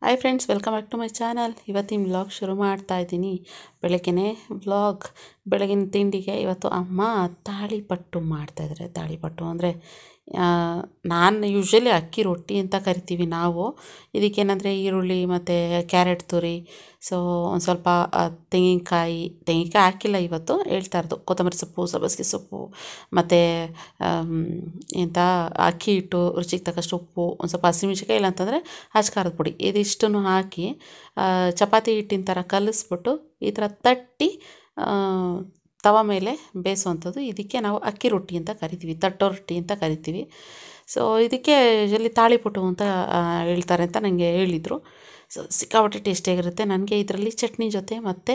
Hi friends, welcome back to my channel. ಇವತ್ತಿನ vlog ಶುರು ಮಾಡ್ತಾ ಇದ್ದೀನಿ. ಬೆಳಗ್ಗೆನೇ ವ್ಲಾಗ್. ಬೆಳಗಿನ ತಿಂಡಿಗೆ ಇವತ್ತು ಅಮ್ಮ ತಾಳಿಪಟ್ಟು ಮಾಡ್ತಾಯಿದ್ದಾರೆ. ತಾಳಿಪಟ್ಟು ಅಂದರೆ ನಾನು ಯೂಶ್ವಲಿ ಅಕ್ಕಿ ರೊಟ್ಟಿ ಅಂತ ಕರಿತೀವಿ ನಾವು. ಇದಕ್ಕೇನಂದರೆ ಈರುಳ್ಳಿ ಮತ್ತು ಕ್ಯಾರೆಟ್ ತುರಿ, ಸೊ ಒಂದು ಸ್ವಲ್ಪ ತೆಂಗಿನಕಾಯಿ ಹಾಕಿಲ್ಲ ಇವತ್ತು, ಹೇಳ್ತಾ ಇರೋದು ಕೊತ್ತಂಬರಿ ಸೊಪ್ಪು, ಸಬ್ಬಸಿಗೆ ಸೊಪ್ಪು ಮತ್ತು ಎಂಥ ಅಕ್ಕಿ ಹಿಟ್ಟು, ರುಚಿಗೆ ತಕ್ಕಷ್ಟು ಉಪ್ಪು, ಒಂದು ಸ್ವಲ್ಪ ಹಸಿಮೆಣ್ಸಿನ್ಕಾಯಿ, ಇಲ್ಲ ಅಂತಂದರೆ ಖಾರದ ಪುಡಿ, ಇದಿಷ್ಟನ್ನು ಹಾಕಿ ಚಪಾತಿ ಹಿಟ್ಟಿನ ಥರ ಕಲಿಸ್ಬಿಟ್ಟು ಈ ಥರ ತಟ್ಟಿ ತವ ಮೇಲೆ ಬೇಯಿಸುವಂಥದ್ದು. ಇದಕ್ಕೆ ನಾವು ಅಕ್ಕಿ ರೊಟ್ಟಿ ಅಂತ ಕರಿತೀವಿ, ತಟ್ಟೋ ರೊಟ್ಟಿ ಅಂತ ಕರಿತೀವಿ. ಸೊ ಇದಕ್ಕೆ ಯೂಶಲಿ ತಾಳಿಪಟ್ಟು ಅಂತ ಹೇಳ್ತಾರೆ ಅಂತ ನನಗೆ ಹೇಳಿದರು. ಸೊ ಸಿಕ್ಕಾಪಟ್ಟೆ ಟೇಸ್ಟಿಯಾಗಿರುತ್ತೆ. ನನಗೆ ಇದರಲ್ಲಿ ಚಟ್ನಿ ಜೊತೆ ಮತ್ತು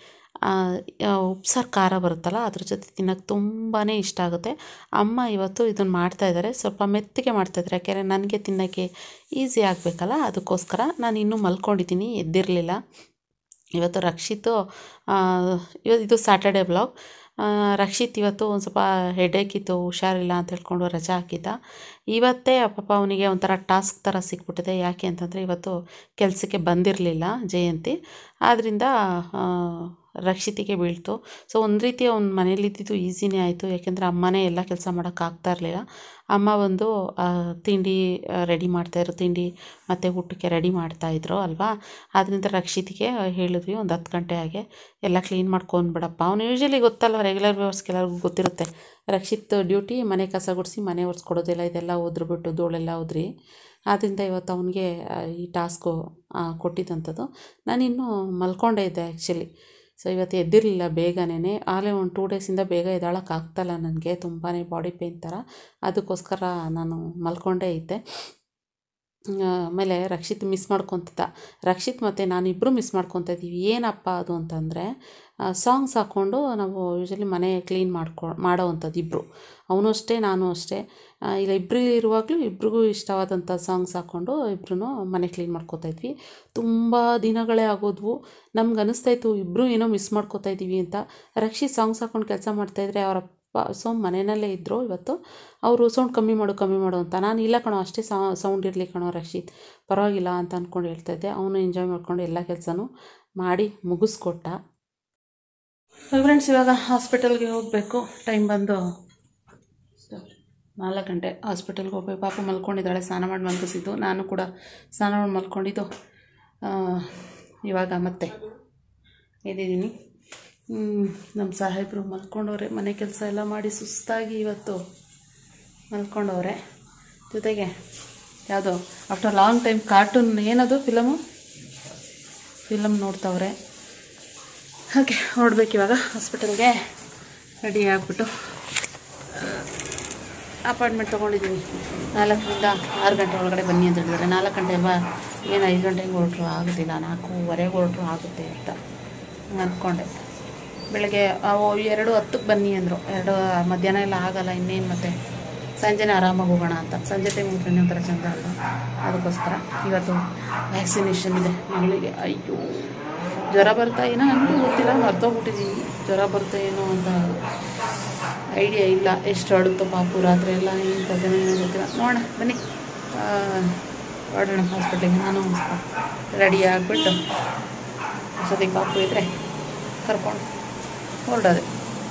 ಉಪ್ಸಾರು ಖಾರ ಬರುತ್ತಲ್ಲ, ಅದ್ರ ಜೊತೆ ತಿನ್ನೋಕ್ಕೆ ತುಂಬಾ ಇಷ್ಟ ಆಗುತ್ತೆ. ಅಮ್ಮ ಇವತ್ತು ಇದನ್ನು ಮಾಡ್ತಾಯಿದ್ದಾರೆ, ಸ್ವಲ್ಪ ಮೆತ್ತಗೆ ಮಾಡ್ತಾಯಿದ್ದಾರೆ, ಯಾಕೆಂದರೆ ನನಗೆ ತಿನ್ನೋಕ್ಕೆ ಈಸಿ ಆಗಬೇಕಲ್ಲ, ಅದಕ್ಕೋಸ್ಕರ. ನಾನು ಇನ್ನೂ ಮಲ್ಕೊಂಡಿದ್ದೀನಿ, ಎದ್ದಿರಲಿಲ್ಲ. ಇವತ್ತು ರಕ್ಷಿತ್, ಇದು ಸ್ಯಾಟರ್ಡೇ ವ್ಲಾಗ್. ರಕ್ಷಿತ್ ಇವತ್ತು ಒಂದು ಸ್ವಲ್ಪ ಹೆಡೇಕಿತ್ತು, ಹುಷಾರಿಲ್ಲ ಅಂತ ಹೇಳ್ಕೊಂಡು ರಜೆ ಹಾಕಿದ್ದ. ಇವತ್ತೇ ಪಾಪ ಅವನಿಗೆ ಒಂಥರ ಟಾಸ್ಕ್ ಥರ ಸಿಕ್ಬಿಟ್ಟಿದೆ. ಯಾಕೆ ಅಂತಂದರೆ ಇವತ್ತು ಕೆಲಸಕ್ಕೆ ಬಂದಿರಲಿಲ್ಲ ಜಯಂತಿ, ಆದ್ದರಿಂದ ರಕ್ಷಿತಿಗೆ ಬೀಳ್ತು. ಸೊ ಒಂದು ರೀತಿ ಅವ್ನ ಮನೇಲಿದ್ದಿದ್ದು ಈಸಿನೇ ಆಯಿತು, ಯಾಕೆಂದರೆ ಅಮ್ಮನೇ ಎಲ್ಲ ಕೆಲಸ ಮಾಡೋಕ್ಕಾಗ್ತಾ ಇರಲಿಲ್ಲ. ಅಮ್ಮ ಒಂದು ತಿಂಡಿ ರೆಡಿ ಮಾಡ್ತಾಯಿದ್ರು, ತಿಂಡಿ ಮತ್ತು ಊಟಕ್ಕೆ ರೆಡಿ ಮಾಡ್ತಾಯಿದ್ರು ಅಲ್ವಾ. ಆದ್ದರಿಂದ ರಕ್ಷಿತಿಗೆ ಹೇಳಿದ್ವಿ ಒಂದು 10 ಗಂಟೆ ಹಾಗೆ ಎಲ್ಲ ಕ್ಲೀನ್ ಮಾಡ್ಕೊಂಡ್ಬಿಡಪ್ಪ. ಅವನು ಯೂಶ್ವಲಿ ಗೊತ್ತಲ್ವ, ರೆಗ್ಯುಲರ್ ವ್ಯೂವರ್ಸ್ಗೆ ಎಲ್ಲರಿಗೂ ಗೊತ್ತಿರುತ್ತೆ, ರಕ್ಷಿತ್ ಡ್ಯೂಟಿ ಮನೆ ಕಸ ಗುಡಿಸಿ ಮನೆ ಒರೆಸ್ಕೊಡೋದಿಲ್ಲ, ಇದೆಲ್ಲ ಉದ್ರುಬಿಟ್ಟು ಧೂಳೆಲ್ಲ ಉದ್ರಿ. ಆದ್ದರಿಂದ ಇವತ್ತು ಅವನಿಗೆ ಈ ಟಾಸ್ಕು ಕೊಟ್ಟಿದ್ದಂಥದ್ದು. ನಾನಿನ್ನೂ ಮಲ್ಕೊಂಡೇ ಇದ್ದೆ ಆ್ಯಕ್ಚುಲಿ. ಸೊ ಇವತ್ತು ಎದ್ದಿರಲಿಲ್ಲ ಬೇಗನೆ, ಆಗಲೇ ಒಂದು 2 ಡೇಸಿಂದ ಬೇಗ ಎದ್ದೇಳೋಕ್ಕಾಗ್ತಾಯಿಲ್ಲ ನನಗೆ, ತುಂಬಾ ಬಾಡಿ ಪೇಯ್ನ್ ಥರ, ಅದಕ್ಕೋಸ್ಕರ ನಾನು ಮಲ್ಕೊಂಡೇ ಇದ್ದೆ. ಆಮೇಲೆ ರಕ್ಷಿತ್ ಮಿಸ್ ಮಾಡ್ಕೊತಿದ್ದ. ರಕ್ಷಿತ್ ಮತ್ತು ನಾನಿಬ್ಬರು ಮಿಸ್ ಮಾಡ್ಕೊತಾ ಇದ್ದೀವಿ. ಏನಪ್ಪ ಅದು ಅಂತಂದರೆ, ಸಾಂಗ್ಸ್ ಹಾಕ್ಕೊಂಡು ನಾವು ಯೂಶ್ವಲಿ ಮನೆ ಕ್ಲೀನ್ ಮಾಡೋವಂಥದ್ದು ಇಬ್ಬರು, ಅವನು ಅಷ್ಟೇ ನಾನು ಅಷ್ಟೇ. ಇಲ್ಲ ಇಬ್ಬರು ಇರುವಾಗಲೂ ಇಬ್ರಿಗೂ ಇಷ್ಟವಾದಂಥ ಸಾಂಗ್ಸ್ ಹಾಕ್ಕೊಂಡು ಇಬ್ಬರೂ ಮನೆ ಕ್ಲೀನ್ ಮಾಡ್ಕೋತಾ ಇದ್ವಿ. ತುಂಬ ದಿನಗಳೇ ಆಗೋದ್ವು. ನಮ್ಗೆ ಅನ್ನಿಸ್ತಾಯಿತ್ತು ಇಬ್ಬರು ಏನೋ ಮಿಸ್ ಮಾಡ್ಕೋತಾ ಇದ್ದೀವಿ ಅಂತ. ರಕ್ಷಿತ್ ಸಾಂಗ್ಸ್ ಹಾಕ್ಕೊಂಡು ಕೆಲಸ ಮಾಡ್ತಾಯಿದ್ರೆ ಅವರ ಮನೆಯಲ್ಲೇ ಇದ್ದರು ಇವತ್ತು. ಅವರು ಸೌಂಡ್ ಕಮ್ಮಿ ಮಾಡು ಅಂತ. ನಾನು ಇಲ್ಲ ಕಣೋ, ಅಷ್ಟೇ ಸೌಂಡ್ ಇರಲಿ ಕಣೋ ರಕ್ಷಿತ್, ಪರವಾಗಿಲ್ಲ ಅಂತ ಅಂದ್ಕೊಂಡು ಹೇಳ್ತಾಯಿದ್ದೆ. ಅವನು ಎಂಜಾಯ್ ಮಾಡ್ಕೊಂಡು ಎಲ್ಲ ಕೆಲಸನೂ ಮಾಡಿ ಮುಗಿಸ್ಕೊಟ್ಟ. ಫ್ರೆಂಡ್ಸ್, ಇವಾಗ ಹಾಸ್ಪಿಟಲ್ಗೆ ಹೋಗಬೇಕು. ಟೈಮ್ ಬಂದು 4 ಗಂಟೆ. ಹಾಸ್ಪಿಟಲ್ಗೆ ಹೋಗ್ಬೇಕು. ಪಾಪ ಮಲ್ಕೊಂಡಿದ್ದಾಳೆ, ಸ್ನಾನ ಮಾಡಿ ಮಲಗಿಸಿದ್ದು. ನಾನು ಕೂಡ ಸ್ನಾನ ಮಾಡಿ ಮಲ್ಕೊಂಡಿದ್ದು. ಇವಾಗ ಮತ್ತೆ ಎದ್ದಿದ್ದೀನಿ. ನಮ್ಮ ಸಾಹೇಬರು ಮಲ್ಕೊಂಡವ್ರೆ, ಮನೆ ಕೆಲಸ ಎಲ್ಲ ಮಾಡಿ ಸುಸ್ತಾಗಿ ಇವತ್ತು ಮಲ್ಕೊಂಡವ್ರೆ. ಜೊತೆಗೆ ಯಾವುದೋ ಆಫ್ಟರ್ ಲಾಂಗ್ ಟೈಮ್ ಕಾರ್ಟೂನ್, ಏನದು ಫಿಲಮ್ ನೋಡ್ತಾವ್ರೆ. ಓಕೆ, ಹೊರಡ್ಬೇಕು ಇವಾಗ ಹಾಸ್ಪಿಟಲ್ಗೆ. ರೆಡಿ ಆಗಿಬಿಟ್ಟು ಅಪಾಯಿಂಟ್ಮೆಂಟ್ ತೊಗೊಂಡಿದ್ದೀನಿ. 4ರಿಂದ 6 ಗಂಟೆ ಒಳಗಡೆ ಬನ್ನಿ ಅಂತ ಹೇಳಿದ್ದಾರೆ. 4 ಗಂಟೆ ಏನು 5 ಗಂಟೆಗೆ ಹೊರಟ್ರು ಆಗೋದಿಲ್ಲ, 4:15 ಹೊರಟ್ರು ಆಗುತ್ತೆ ಅಂತ ಅಂದ್ಕೊಂಡೆ. ಬೆಳಗ್ಗೆ 2:10ಕ್ಕೆ ಬನ್ನಿ ಅಂದರು. 2 ಮಧ್ಯಾಹ್ನ ಎಲ್ಲ ಆಗಲ್ಲ, ಇನ್ನೇನು ಮತ್ತೆ ಸಂಜೆನೇ ಆರಾಮಾಗಿ ಹೋಗೋಣ ಅಂತ. ಸಂಜೆ ಟೈಮ್ ಹೋಗ್ತೀನಿ ಒಂಥರ ಚಂದ ಅಲ್ಲ, ಅದಕ್ಕೋಸ್ಕರ. ಇವತ್ತು ವ್ಯಾಕ್ಸಿನೇಷನ್ ಇದೆ ಮಗಳಿಗೆ. ಅಯ್ಯೋ, ಜ್ವರ ಬರ್ತಾ ಏನೋ ನನಗೂ ಗೊತ್ತಿಲ್ಲ, ಮರ್ತೋಗ್ಬಿಟ್ಟಿದ್ದೀನಿ. ಜ್ವರ ಬರ್ತಾ ಏನೋ ಅಂತ ಐಡಿಯಾ ಇಲ್ಲ. ಎಷ್ಟು ಅಡುತ್ತೋ ಪಾಪು, ರಾತ್ರಿ ಎಲ್ಲ ಏನು ಕಥೆನೋ ಏನೋ ಗೊತ್ತಿಲ್ಲ. ನೋಡೋಣ ಬನ್ನಿ, ಹೊರಡೋಣ ಹಾಸ್ಪಿಟ್ಲಿಗೆ. ನಾನು ರೆಡಿ ಆಗಿಬಿಟ್ಟು ಅಷ್ಟೊತ್ತಿಗೆ ಪಾಪು ಇದ್ದರೆ ಕರ್ಕೊಂಡು ಹೊರಡೋದೆ.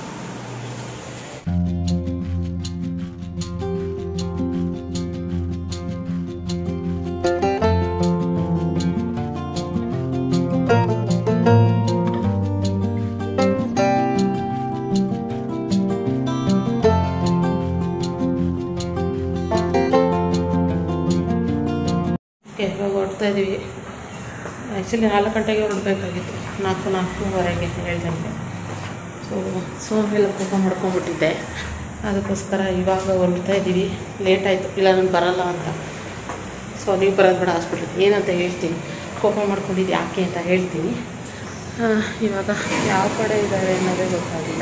ಇವಾಗ ಹೊರಡ್ತಾ ಇದ್ದೀವಿ. ಆ್ಯಕ್ಚುಲಿ 4 ಗಂಟೆಗೆ ಹೊರಡಬೇಕಾಗಿತ್ತು, 4:15ಗೆ ಹೇಳ್ದಂಗೆ. ಸೊ ಎಲ್ಲ ಕೋಪ ಮಾಡ್ಕೊಂಡ್ಬಿಟ್ಟಿದ್ದೆ, ಅದಕ್ಕೋಸ್ಕರ ಇವಾಗ ಹೊರಡ್ತಾ ಇದ್ದೀವಿ. ಲೇಟ್ ಆಯಿತು, ಇಲ್ಲ ನಾನು ಬರಲ್ಲ ಅಂತ. ಸೊ ನೀವು ಬರೋದು ಬೇಡ ಹಾಸ್ಪಿಟ್ಲಿಗೆ, ಏನಂತ ಹೇಳ್ತೀನಿ. ಕೋಪ ಮಾಡ್ಕೊಂಡಿದ್ದು ಯಾಕೆ ಅಂತ ಹೇಳ್ತೀನಿ. ಇವಾಗ ಯಾವ ಕಡೆ ಇದ್ದಾರೆ ಅನ್ನೋದೇ ಗೊತ್ತಾಗಿಲ್ಲ.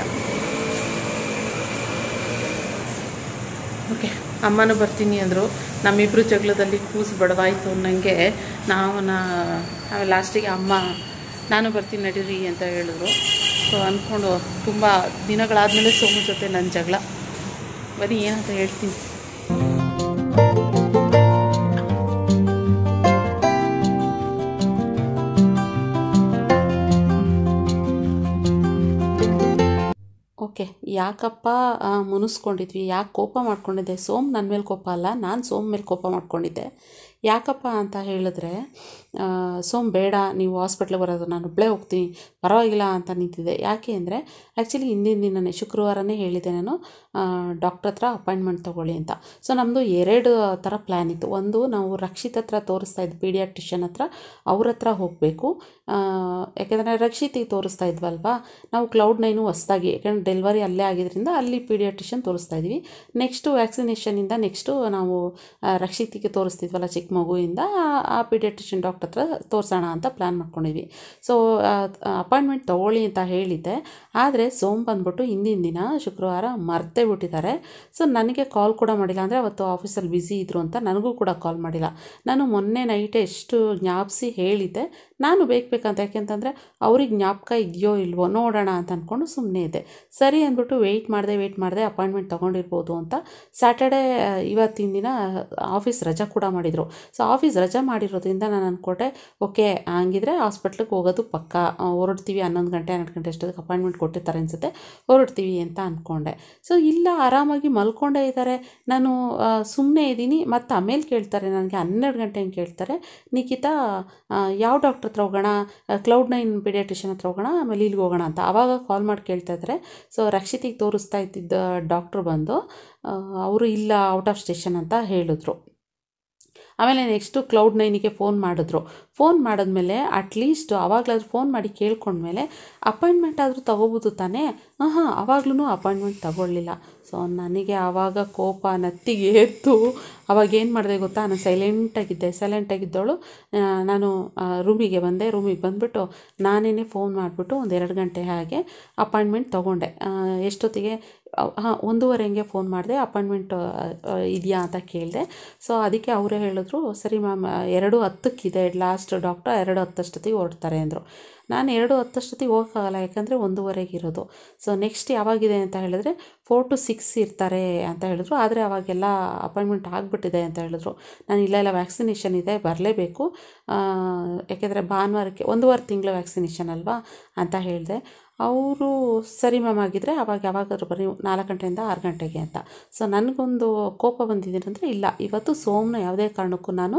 ಓಕೆ, ಅಮ್ಮನೂ ಬರ್ತೀನಿ ಅಂದರು. ನಮ್ಮಿಬ್ಬರು ಜಗಳದಲ್ಲಿ ಕೂಸು ಬಡವಾಯಿತು ನನಗೆ. ಆಮೇಲೆ ಲಾಸ್ಟಿಗೆ ಅಮ್ಮ ನಾನು ಬರ್ತೀನಿ ನಡೀರಿ ಅಂತ ಹೇಳಿದ್ರು. ಸೊ ಅಂದ್ಕೊಂಡು ತುಂಬ ದಿನಗಳಾದಮೇಲೆ ಸೋಮು ಜೊತೆ ನನ್ನ ಜಗಳ. ಬನ್ನಿ ಏನಂತ ಹೇಳ್ತೀನಿ. ಓಕೆ, ಯಾಕಪ್ಪ ಮುನಿಸ್ಕೊಂಡಿದ್ವಿ, ಯಾಕೆ ಕೋಪ ಮಾಡ್ಕೊಂಡಿದ್ದೆ? ಸೋಮ್ ನನ್ನ ಮೇಲೆ ಕೋಪ ಅಲ್ಲ, ನಾನು ಸೋಮ್ ಮೇಲೆ ಕೋಪ ಮಾಡ್ಕೊಂಡಿದ್ದೆ. ಯಾಕಪ್ಪ ಅಂತ ಹೇಳಿದ್ರೆ, ಸೋಮ್ ಬೇಡ ನೀವು ಹಾಸ್ಪಿಟ್ಲಿಗೆ ಬರೋದು, ನಾನು ಒಬ್ಬಳೇ ಹೋಗ್ತೀನಿ, ಪರವಾಗಿಲ್ಲ ಅಂತ ನಿಂತಿದ್ದೆ. ಯಾಕೆ ಅಂದರೆ ಆ್ಯಕ್ಚುಲಿ ಹಿಂದಿನ ದಿನವೇ ಶುಕ್ರವಾರನೇ ಹೇಳಿದ್ದೆ ನಾನು ಡಾಕ್ಟ್ರ್ ಹತ್ರ ಅಪಾಯಿಂಟ್ಮೆಂಟ್ ತೊಗೊಳ್ಳಿ ಅಂತ. ಸೊ ನಮ್ಮದು 2 ಥರ ಪ್ಲ್ಯಾನ್ ಇತ್ತು. ಒಂದು, ನಾವು ರಕ್ಷಿತ್ ಹತ್ರ ತೋರಿಸ್ತಾ ಇದ್ದು ಪೀಡಿಯಾಟ್ರಿಷಿಯನ್ ಹತ್ರ, ಅವ್ರ ಹತ್ರ ಹೋಗಬೇಕು. ಯಾಕೆಂದರೆ ರಕ್ಷಿತಿಗೆ ತೋರಿಸ್ತಾ ಇದ್ವಲ್ವಾ ನಾವು Cloud9 ಹೊಸದಾಗಿ, ಯಾಕೆಂದರೆ ಡೆಲಿವರಿ ಅಲ್ಲೇ ಆಗಿದ್ದರಿಂದ ಅಲ್ಲಿ ಪೀಡಿಯಾಟ್ರಿಷಿಯನ್ ತೋರಿಸ್ತಾ ಇದ್ವಿ. ನೆಕ್ಸ್ಟು ವ್ಯಾಕ್ಸಿನೇಷನಿಂದ ನೆಕ್ಸ್ಟು ನಾವು ರಕ್ಷಿತಿಗೆ ತೋರಿಸ್ತಿದ್ವಲ್ಲ ಚಿಕ್ಕ ಮಗುವಿಂದ, ಆ ಪೀಡಿಯಾಟ್ರಿಷಿಯನ್ ಡಾಕ್ಟರ್ ಹತ್ರ ತೋರಿಸೋಣ ಅಂತ ಪ್ಲ್ಯಾನ್ ಮಾಡ್ಕೊಂಡಿದ್ವಿ. ಸೊ ಅಪಾಯಿಂಟ್ಮೆಂಟ್ ತೊಗೊಳ್ಳಿ ಅಂತ ಹೇಳಿದ್ದೆ. ಆದರೆ ಸೋಮ್ ಬಂದ್ಬಿಟ್ಟು ಹಿಂದಿನ ದಿನ ಶುಕ್ರವಾರ ಮರ್ತೇ ಬಿಟ್ಟಿದ್ದಾರೆ. ಸೊ ನನಗೆ ಕಾಲ್ ಕೂಡ ಮಾಡಿಲ್ಲ, ಅಂದರೆ ಅವತ್ತು ಆಫೀಸಲ್ಲಿ ಬ್ಯುಸಿ ಇದ್ದರು ಅಂತ ನನಗೂ ಕೂಡ ಕಾಲ್ ಮಾಡಿಲ್ಲ. ನಾನು ಮೊನ್ನೆ ನೈಟೇ ಎಷ್ಟು ಜ್ಞಾಪಿಸಿ ಹೇಳಿದ್ದೆ, ನಾನು ಬೇಕಂತ. ಯಾಕೆಂತಂದರೆ ಅವ್ರಿಗೆ ಜ್ಞಾಪಕ ಇದೆಯೋ ಇಲ್ವೋ ನೋಡೋಣ ಅಂತ ಅಂದ್ಕೊಂಡು ಸುಮ್ಮನೆ ಇದ್ದೆ. ಸರಿ ಅಂದ್ಬಿಟ್ಟು ವೆಯ್ಟ್ ಮಾಡಿದೆ ಅಪಾಯಿಂಟ್ಮೆಂಟ್ ತೊಗೊಂಡಿರ್ಬೋದು ಅಂತ. ಸ್ಯಾಟರ್ಡೇ ಇವತ್ತಿನ ದಿನ ಆಫೀಸ್ ರಜಾ ಕೂಡ ಮಾಡಿದರು. ಸೊ ಆಫೀಸ್ ರಜಾ ಮಾಡಿರೋದ್ರಿಂದ ನಾನು ಅಂದ್ಕೊಂಡೆ, ಓಕೆ ಹಂಗಿದ್ರೆ ಹಾಸ್ಪಿಟ್ಲಿಗೆ ಹೋಗೋದು ಪಕ್ಕ, ಹೊರಡ್ತೀವಿ 11 ಗಂಟೆ 12 ಗಂಟೆ ಅಷ್ಟೊತ್ತಿಗೆ ಅಪಾಯಿಂಟ್ಮೆಂಟ್ ಕೊಟ್ಟಿರ್ತಾರೆ ಅನಿಸುತ್ತೆ, ಹೊರಡ್ತೀವಿ ಅಂತ ಅಂದ್ಕೊಂಡೆ. ಸೊ ಇಲ್ಲ, ಆರಾಮಾಗಿ ಮಲ್ಕೊಂಡೇ ಇದ್ದಾರೆ. ನಾನು ಸುಮ್ಮನೆ ಇದ್ದೀನಿ. ಮತ್ತು ಆಮೇಲೆ ಕೇಳ್ತಾರೆ ನನಗೆ 12 ಗಂಟೆ ಹಂಗೆ ಕೇಳ್ತಾರೆ, ನಿಖಿತಾ ಯಾವ ಡಾಕ್ಟ್ರ್ ಹತ್ರ ಹೋಗೋಣ? Cloud9 ಪೀಡಿಯಾಟ್ರಿಷಿಯನ್ ಹತ್ರ ಹೋಗೋಣ, ಆಮೇಲೆ ಇಲ್ಲಿಗೆ ಹೋಗೋಣ ಅಂತ. ಆವಾಗ ಕಾಲ್ ಮಾಡಿ ಕೇಳ್ತಾ ಇದ್ದಾರೆ. ಸೊ ರಕ್ಷಿತಿಗೆ ತೋರಿಸ್ತಾ ಇದ್ದಿದ್ದ ಡಾಕ್ಟ್ರು ಬಂದು ಅವರು ಇಲ್ಲ, ಔಟ್ ಆಫ್ ಸ್ಟೇಷನ್ ಅಂತ ಹೇಳಿದ್ರು. ಆಮೇಲೆ ನೆಕ್ಸ್ಟು Cloud9ಗೆ ಫೋನ್ ಮಾಡಿದ್ರು. ಫೋನ್ ಮಾಡಿದ್ಮೇಲೆ ಅಟ್ಲೀಸ್ಟ್ ಆವಾಗಲಾದ್ರೂ ಫೋನ್ ಮಾಡಿ ಕೇಳ್ಕೊಂಡ್ಮೇಲೆ ಅಪಾಯಿಂಟ್ಮೆಂಟ್ ಆದರೂ ತೊಗೋಬೋದು ತಾನೇ. ಆವಾಗ್ಲೂ ಅಪಾಯಿಂಟ್ಮೆಂಟ್ ತೊಗೊಳ್ಳಿಲ್ಲ. ಸೊ ನನಗೆ ಆವಾಗ ಕೋಪ ನತ್ತಿಗೆ ಎತ್ತು. ಅವಾಗೇನು ಮಾಡಿದೆ ಗೊತ್ತಾ, ನಾನು ಸೈಲೆಂಟಾಗಿದ್ದವಳು ನಾನು ರೂಮಿಗೆ ಬಂದುಬಿಟ್ಟು ನಾನೇ ಫೋನ್ ಮಾಡಿಬಿಟ್ಟು 1-2 ಗಂಟೆ ಹಾಗೆ ಅಪಾಯಿಂಟ್ಮೆಂಟ್ ತೊಗೊಂಡೆ. ಎಷ್ಟೊತ್ತಿಗೆ 1:30 ಫೋನ್ ಮಾಡಿದೆ, ಅಪಾಯಿಂಟ್ಮೆಂಟ್ ಇದೆಯಾ ಅಂತ ಕೇಳಿದೆ. ಸೊ ಅದಕ್ಕೆ ಅವರೇ ಹೇಳಿದ್ರು, ಸರಿ ಮ್ಯಾಮ್ 2:10 ಲಾಸ್ಟ್ ಡಾಕ್ಟರ್ 2:10 ಹೊರಡ್ತಾರೆ ಅಂದರು. ನಾನು 2:10 ಹೋಗೋಕ್ಕಾಗಲ್ಲ, ಯಾಕಂದರೆ 1:30 ಇರೋದು. ಸೊ ನೆಕ್ಸ್ಟ್ ಯಾವಾಗಿದೆ ಅಂತ ಹೇಳಿದ್ರೆ 4 to 6 ಇರ್ತಾರೆ ಅಂತ ಹೇಳಿದ್ರು. ಆದರೆ ಅವಾಗೆಲ್ಲ ಅಪಾಯಿಂಟ್ಮೆಂಟ್ ಆಗಿಬಿಟ್ಟಿದೆ ಅಂತ ಹೇಳಿದ್ರು. ನಾನು ಇಲ್ಲ ವ್ಯಾಕ್ಸಿನೇಷನ್ ಇದೆ, ಬರಲೇಬೇಕು, ಯಾಕೆಂದರೆ ಭಾನುವಾರಕ್ಕೆ 1.5 ತಿಂಗಳ ವ್ಯಾಕ್ಸಿನೇಷನ್ ಅಲ್ವಾ ಅಂತ ಹೇಳಿದೆ. ಅವರು ಸರಿ ಮ್ಯಾಮ್ ಆಗಿದ್ದರೆ ಯಾವಾಗಾದ್ರೂ ಬನ್ನಿ 4 ಗಂಟೆಯಿಂದ 6 ಗಂಟೆಗೆ ಅಂತ. ಸೊ ನನಗೊಂದು ಕೋಪ ಬಂದಿದ್ದೀನಿ ಅಂದರೆ, ಇಲ್ಲ ಇವತ್ತು ಸೋಮನ ಯಾವುದೇ ಕಾರಣಕ್ಕೂ ನಾನು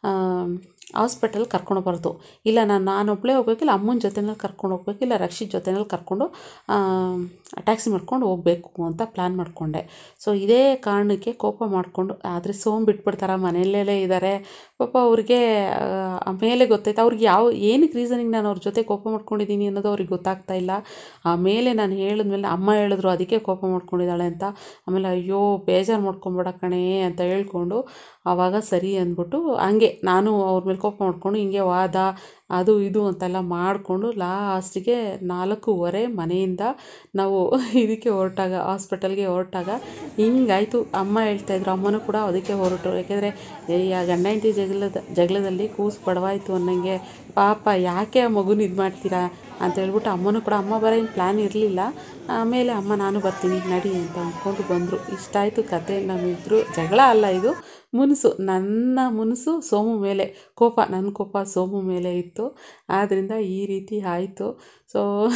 ಹಾಸ್ಪಿಟಲ್ ಕರ್ಕೊಂಡೋಗ್ಬಾರ್ದು. ಇಲ್ಲ ನಾನೊಬ್ಬಳೇ ಹೋಗ್ಬೇಕಿಲ್ಲ, ಅಮ್ಮನ ಜೊತೆಯಲ್ಲಿ ಕರ್ಕೊಂಡು ಹೋಗ್ಬೇಕಿಲ್ಲ, ರಕ್ಷಿತ್ ಜೊತೆಯಲ್ಲಿ ಕರ್ಕೊಂಡು ಟ್ಯಾಕ್ಸಿ ಮಾಡ್ಕೊಂಡು ಹೋಗಬೇಕು ಅಂತ ಪ್ಲ್ಯಾನ್ ಮಾಡಿಕೊಂಡೆ. ಸೊ ಇದೇ ಕಾರಣಕ್ಕೆ ಕೋಪ ಮಾಡಿಕೊಂಡು, ಆದರೆ ಸೋಮ್ ಬಿಟ್ಬಿಡ್ತಾರ, ಮನೆಯಲ್ಲೇ ಇದ್ದಾರೆ ಪಾಪ. ಅವ್ರಿಗೆ ಆಮೇಲೆ ಗೊತ್ತಾಯ್ತು ಅವ್ರಿಗೆ ಏನಕ್ಕೆ ರೀಸನಿಗೆ ನಾನು ಅವ್ರ ಜೊತೆ ಕೋಪ ಮಾಡ್ಕೊಂಡಿದ್ದೀನಿ ಅನ್ನೋದು ಅವ್ರಿಗೆ ಗೊತ್ತಾಗ್ತಾ ಇಲ್ಲ. ಆಮೇಲೆ ನಾನು ಹೇಳಿದ್ಮೇಲೆ ಅಮ್ಮ ಹೇಳಿದ್ರು ಅದಕ್ಕೆ ಕೋಪ ಮಾಡ್ಕೊಂಡಿದ್ದಾಳೆ ಅಂತ. ಆಮೇಲೆ ಅಯ್ಯೋ ಬೇಜಾರು ಮಾಡ್ಕೊಂಬೇಡ ಕಣೆ ಅಂತ ಹೇಳ್ಕೊಂಡು ಆವಾಗ ಸರಿ ಅಂದ್ಬಿಟ್ಟು ಹಂಗೆ ನಾನು ಅವ್ರ ಮೇಲೆ ಕೋಪ ಮಾಡಿಕೊಂಡು ಹಿಂಗೆ ವಾದ ಅದು ಇದು ಅಂತೆಲ್ಲ ಮಾಡಿಕೊಂಡು ಲಾಸ್ಟಿಗೆ 4:15 ಮನೆಯಿಂದ ನಾವು ಇದಕ್ಕೆ ಹಾಸ್ಪಿಟಲ್ಗೆ ಹೊರಟಾಗ ಹಿಂಗಾಯಿತು. ಅಮ್ಮ ಹೇಳ್ತಾಯಿದ್ರು, ಅಮ್ಮನೂ ಕೂಡ ಅದಕ್ಕೆ ಹೊರಟರು. ಯಾಕೆಂದರೆ ಗಂಡ ಹೆಂಡತಿ ಜಗಳದಲ್ಲಿ ಕೂಸು ಬಡವಾಯಿತು ಅನ್ನಂಗೆ, ಪಾಪ ಯಾಕೆ ಆ ಮಗುನ ಇದು ಮಾಡ್ತೀರಾ ಅಂತ ಹೇಳ್ಬಿಟ್ಟು ಅಮ್ಮನೂ ಕೂಡ, ಅಮ್ಮ ಬರೋ ಏನು ಪ್ಲ್ಯಾನ್ ಇರಲಿಲ್ಲ. ಆಮೇಲೆ ಅಮ್ಮ ನಾನು ಬರ್ತೀನಿ ನಡಿ ಅಂತ ಅಂದ್ಕೊಂಡು ಬಂದರು. ಇಷ್ಟಾಯಿತು ಕತೆ. ನಮ್ಮಿಬ್ಬರು ಜಗಳ ಅಲ್ಲ, ಇದು ಮುನಿಸು, ನನ್ನ ಮುನಿಸು ಸೋಮು ಮೇಲೆ ಕೋಪ, ನನ್ನ ಕೋಪ ಸೋಮು ಮೇಲೆ ಇತ್ತು. ಆದ್ದರಿಂದ ಈ ರೀತಿ ಆಯಿತು. ಸೊ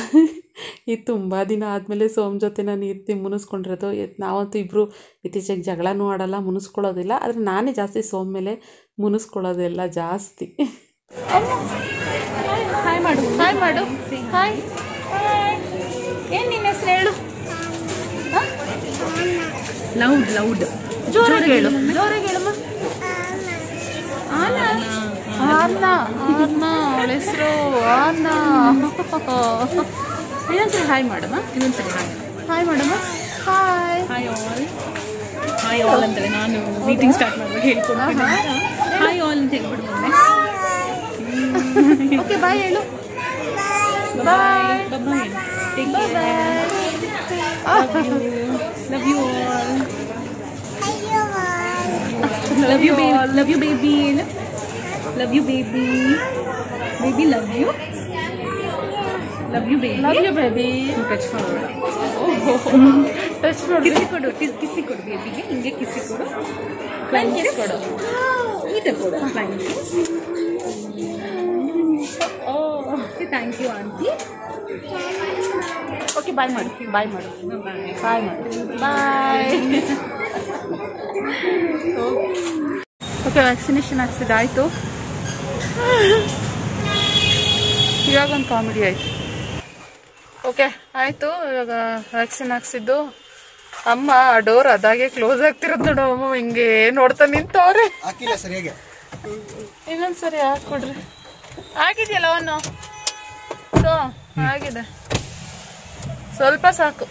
ಇದು ತುಂಬ ದಿನ ಆದಮೇಲೆ ಸೋಮ್ ಜೊತೆ ನಾನು ಮುನಿಸ್ಕೊಂಡಿರೋದು. ನಾವಂತೂ ಇಬ್ಬರು ಇತ್ತೀಚೆಗೆ ಜಗಳನೂ ಆಡಲ್ಲ, ಮುನಿಸ್ಕೊಳ್ಳೋದಿಲ್ಲ. ಆದರೆ ನಾನೇ ಜಾಸ್ತಿ ಸೋಮ್ ಮೇಲೆ ಮುನಿಸ್ಕೊಳ್ಳೋದೆಲ್ಲ ಜಾಸ್ತಿ. ಹಾಯ್ ಮಾಡು, ಹಾಯ್ ಮಾಡು, ಹಾಯ್. ಏನು ನಿನ್ನ ಹೆಸರು ಹೇಳು? ಲೌಡ್ ಜೋರಾಗಿ ಹೇಳು, ಜೋರಾಗಿ ಹೇಳಮ್ಮ. ಆನಾ ಆರ್ನಾ ಆರ್ನಾ ಅವಳ ಹೆಸರು ಆರ್ನಾ. ಇನ್ನೊಂದ್ಸರಿ ಹಾಯ್ ಮಾಡಮ್ಮ, ಇನ್ನೊಂದ್ಸರಿ ಹಾಯ್ ಮಾಡಮ್ಮ. ಹಾಯ್ ಹಾಯ್ ಆಲ್ ಅಂತೇಳಿ ನಾನು ಮೀಟಿಂಗ್ ಸ್ಟಾರ್ಟ್ ಮಾಡುವಾಗ ಹೇಳ್ಕೊಂಡು ಹಾಯ್ ಆಲ್ ಅಂತ ಹೇಳ್ಬಿಡು. ಓಕೆ ಬಾಯ್ ಹೇಳು. Bye bye, take care, love you all, love you all, love you baby, love you baby, baby love you baby, touch ಮಾಡು, touch ಮಾಡು, ಕಿಸಿ ಕೊಡು ಬೇಬಿಗೆ, ಹಿಂಗೆ ಕಿಸಿ ಕೊಡು, ಫ್ಲೈಂಗ್ ಕಿಸ್ ಕೊಡು, ಈತ ಕೊಡು flying kiss. Thank you aunty. Okay bye ಮಾಡು bye ಮಾಡು ಬಾಯ್ ಮಾಡು ಬಾಯ್. Okay vaccination ಹಾಕ್ಸಿದ್ದಾಯಿತು. ಇವಾಗ ಒಂದು ಕಾಮಿಡಿ ಆಯಿತು. ಓಕೆ ಆಯಿತು. ಇವಾಗ ವ್ಯಾಕ್ಸಿನ್ ಹಾಕ್ಸಿದ್ದು. ಅಮ್ಮ ಆ ಡೋರ್ ಅದಾಗೆ ಕ್ಲೋಸ್ ಆಗ್ತಿರೋದು ನೋಡು. ಅಮ್ಮ ಹಿಂಗೆ ನೋಡ್ತಾ ನಿಂತವ್ರೆ. ಇನ್ನೊಂದ್ಸರಿ ಹಾಕ್ಕೊಡ್ರಿ. ಆಗಿದೆಯಲ್ಲ ಅವನು ಸೊ ಆಗಿದೆ, ಸ್ವಲ್ಪ ಸಾಕು.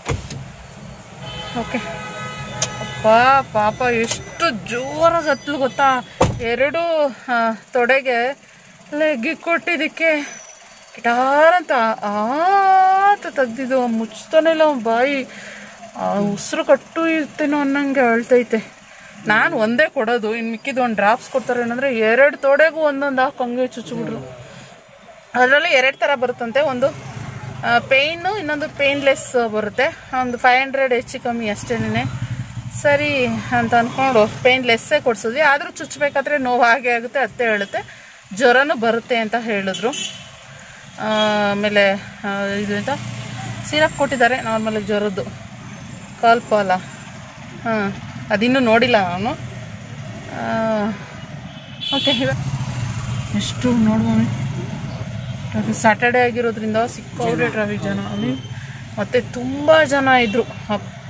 ಓಕೆ. ಅಪ್ಪ ಪಾಪ ಎಷ್ಟು ಜೋರಾಗಿ ಹತ್ತಲು ಗೊತ್ತಾ. 2 ತೊಡೆಗೆ ಲೆಗ್ಗಿ ಕೊಟ್ಟಿದ್ದಕ್ಕೆ ಗಿಟಾರಂತ ತೆಗ್ದಿದ್ದು. ಮುಚ್ತಾನೆ ಇಲ್ಲ ಬಾಯಿ. ಉಸಿರು ಕಟ್ಟು ಇರ್ತೇನೋ ಅನ್ನಂಗೆ ಅಳ್ತೈತೆ. ನಾನು ಒಂದೇ ಕೊಡೋದು, ಇನ್ನು ಮಿಕ್ಕಿದ್ದು ಒಂದು ಡ್ರಾಪ್ಸ್ ಕೊಡ್ತಾರೆ. ಏನಂದರೆ 2 ತೊಡೆಗೂ ಒಂದೊಂದು ಹಾಕಂಗೆ ಚುಚ್ಚಿಬಿಡ್ರು. ಅದರಲ್ಲಿ 2 ಥರ ಬರುತ್ತಂತೆ. ಒಂದು ಪೇಯ್ನು, ಇನ್ನೊಂದು ಪೇಯ್ನ್ಲೆಸ್ ಬರುತ್ತೆ. ಒಂದು 500 ಹೆಚ್ಚು ಕಮ್ಮಿ ಅಷ್ಟೇನೆ. ಸರಿ ಅಂತ ಅಂದ್ಕೊಂಡು ಪೇಯ್ನ್ಲೆಸ್ಸೇ ಕೊಡಿಸಿದ್ವಿ. ಆದರೂ ಚುಚ್ಚಬೇಕಾದ್ರೆ ನೋವು ಹಾಗೆ ಆಗುತ್ತೆ, ಅತ್ತೆ ಹೇಳುತ್ತೆ. ಜ್ವರನೂ ಬರುತ್ತೆ ಅಂತ ಹೇಳಿದ್ರು. ಆಮೇಲೆ ಇದು ಅಂತ ಸಿರಪ್ ಕೊಟ್ಟಿದ್ದಾರೆ ನಾರ್ಮಲಾಗಿ ಜ್ವರದ್ದು, ಕಾಲ್ಪಾಲ. ಅದಿನ್ನೂ ನೋಡಿಲ್ಲ ನಾನು. ಓಕೆ. ಇವಾಗ ಎಷ್ಟು ನೋಡುವ ಸ್ಯಾಟರ್ಡೇ ಆಗಿರೋದ್ರಿಂದ ಸಿಕ್ಕಾಪಟ್ಟೆ ಟ್ರಾಫಿಕ್ ಜನ ಅಲ್ಲಿ. ಮತ್ತು ತುಂಬ ಜನ ಇದ್ದರು. ಅಪ್ಪ